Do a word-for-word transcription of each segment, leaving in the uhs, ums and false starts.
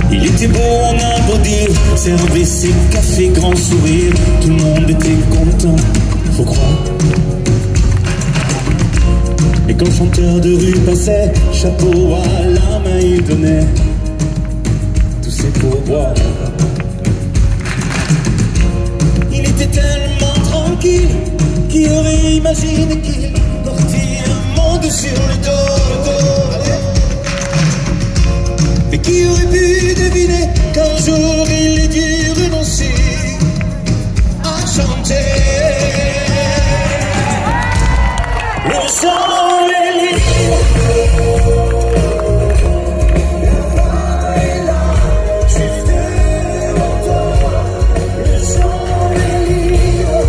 Il était beau, on a beau dire, servait ses cafés, grand sourire, tout le monde était content, faut croire. Et quand le chanteur de rue passait, chapeau à la main il donnait tous ses pourboires. Il était tellement tranquille, qui aurait imaginé qu'il portait un monde sur le dos. Mais qui aurait pu deviner qu'un jour il ait dû renoncer à chanter. Le chant est libre, la voix est là, juste devant toi. Le chant est libre,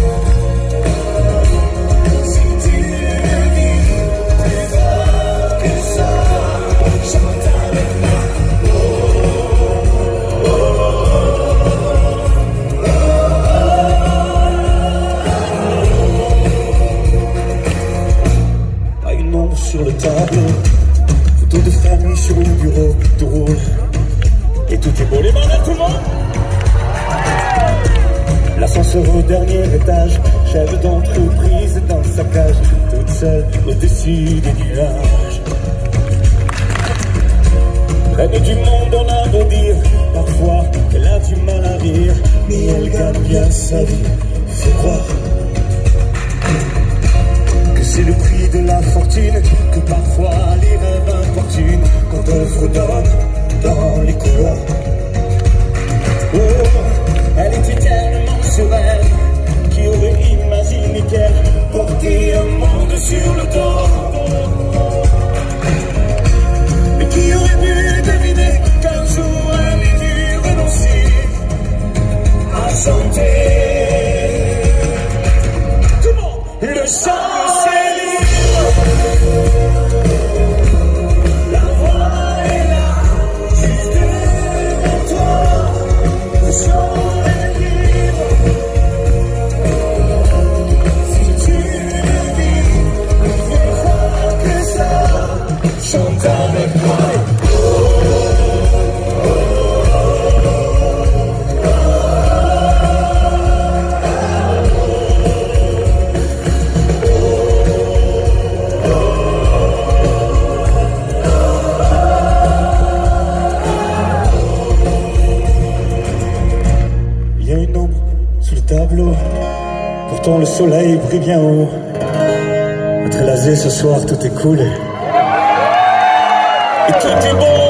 si tu le vis, plus fort que ça, chante avec moi. Sur le tableau, photo de famille sur le bureau, tout roule et tout est beau. Les mains à tout le monde. L'ascenseur au dernier étage, chef d'entreprise dans sa cage, toute seule au-dessus des nuages. Reine du monde, on a beau dire, parfois elle a du mal à rire, mais elle gagne bien sa vie, faut croire. C'est le prix de la fortune, que parfois les rêves importunent quand on fredonne dans les couloirs. Oh, elle était tellement sereine, qui aurait imaginé qu'elle portait un monde sur le dos. Mais qui aurait pu deviner qu'un jour elle ait dû renoncer à chanter. Tout le monde, le chant. La voix est là, juste devant toi. Le chant est libre, si tu le vis, plus fort que ça, chante avec moi. Tableau, pourtant le soleil brille bien haut. Entrelacé ce soir, tout est cool et, et tout est bon.